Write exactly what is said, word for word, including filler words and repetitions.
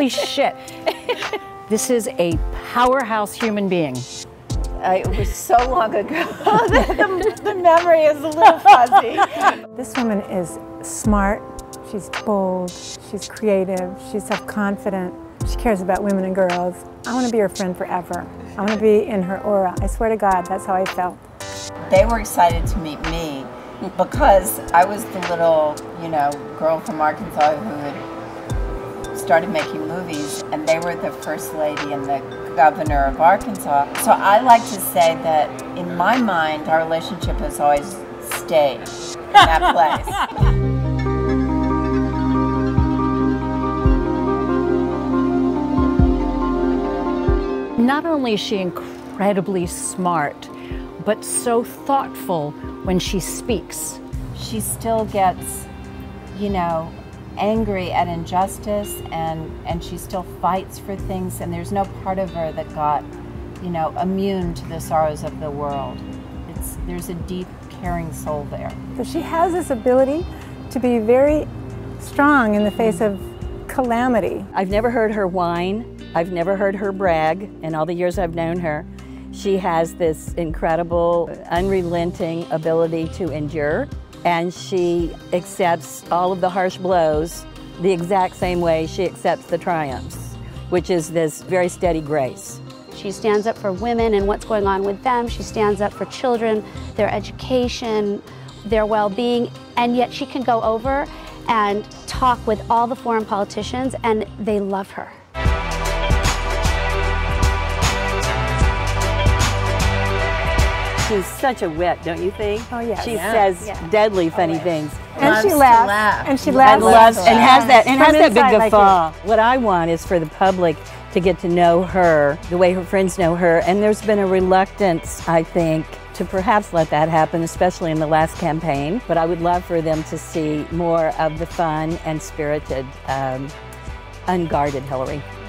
Holy shit. This is a powerhouse human being. Uh, it was so long ago that the, the memory is a little fuzzy. This woman is smart, she's bold, she's creative, she's self-confident, she cares about women and girls. I want to be her friend forever. I want to be in her aura. I swear to God, that's how I felt. They were excited to meet me because I was the little, you know, girl from Arkansas who had started making movies, and they were the first lady and the governor of Arkansas. So I like to say that in my mind, our relationship has always stayed in that place. Not only is she incredibly smart, but so thoughtful when she speaks. She still gets, you know, angry at injustice, and, and she still fights for things, and there's no part of her that got, you know, immune to the sorrows of the world. It's, there's a deep, caring soul there. So she has this ability to be very strong in the face of calamity. I've never heard her whine. I've never heard her brag in all the years I've known her. She has this incredible, unrelenting ability to endure, and she accepts all of the harsh blows the exact same way she accepts the triumphs, which is this very steady grace. She stands up for women and what's going on with them. She stands up for children, their education, their well-being, and yet she can go over and talk with all the foreign politicians, and they love her. She's such a wit, don't you think? Oh, yes. She Yeah. says Yeah. deadly funny Oh, yeah. things. And Loves she to laughs. laugh. And she And laughs. loves and has that and has From that big inside like guffaw. What I want is for the public to get to know her the way her friends know her, and there's been a reluctance, I think, to perhaps let that happen, especially in the last campaign. But I would love for them to see more of the fun and spirited, um, unguarded Hillary.